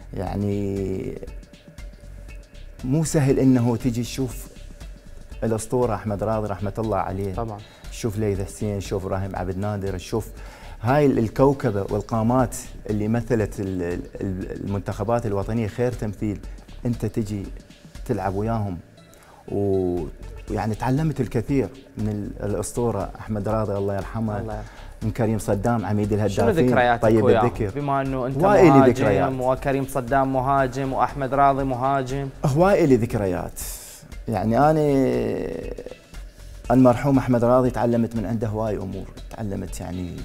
يعني مو سهل انه تجي تشوف الاسطوره احمد راضي رحمه الله عليه، طبعا تشوف ليث حسين، تشوف ابراهيم عبد نادر، تشوف هاي الكوكبه والقامات اللي مثلت المنتخبات الوطنيه خير تمثيل، انت تجي تلعب وياهم. ويعني تعلمت الكثير من الاسطوره احمد راضي الله يرحمه، من كريم صدام عميد الهدافين. شنو ذكرياتك طيب وياهم؟ الذكر بما انه انت هواي ذكريات، مهاجم وكريم صدام مهاجم واحمد راضي مهاجم. هواي لي ذكريات. يعني انا المرحوم احمد راضي تعلمت من عنده هواي امور، تعلمت يعني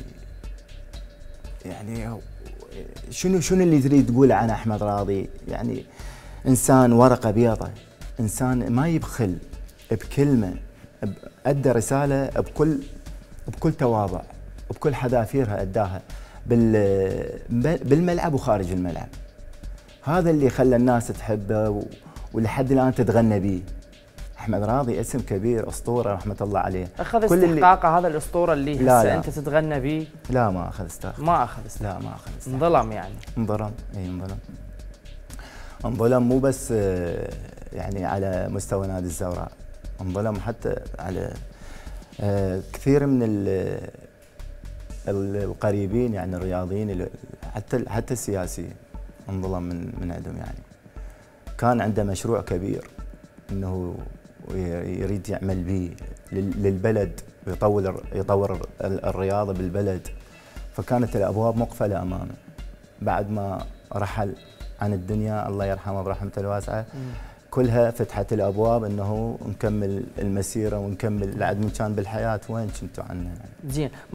شنو اللي تريد تقوله عن احمد راضي؟ يعني انسان ورقه بيضة، انسان ما يبخل بكلمه، ادى رساله بكل تواضع، بكل حذافيرها اداها بالملعب وخارج الملعب. هذا اللي خلى الناس تحبه ولحد الان تتغنى به. احمد راضي اسم كبير، اسطوره رحمه الله عليه. اخذ استحقاقه هذا الاسطوره اللي هسه انت تتغنى به؟ لا ما اخذ استحقاق. ما اخذ استحقاق. لا ما اخذ استحقاق. انظلم يعني. انظلم، اي انظلم. انظلم مو بس يعني على مستوى نادي الزوراء، انظلم حتى على كثير من القريبين، يعني الرياضيين، حتى السياسيين انظلم من عندهم. يعني كان عنده مشروع كبير انه يريد يعمل به للبلد ويطور الرياضه بالبلد، فكانت الابواب مقفله امامه. بعد ما رحل عن الدنيا الله يرحمه برحمته الواسعه، كلها فتحت الابواب انه نكمل المسيره ونكمل. بعد من كان بالحياه وين كنتوا عنه يعني. زين.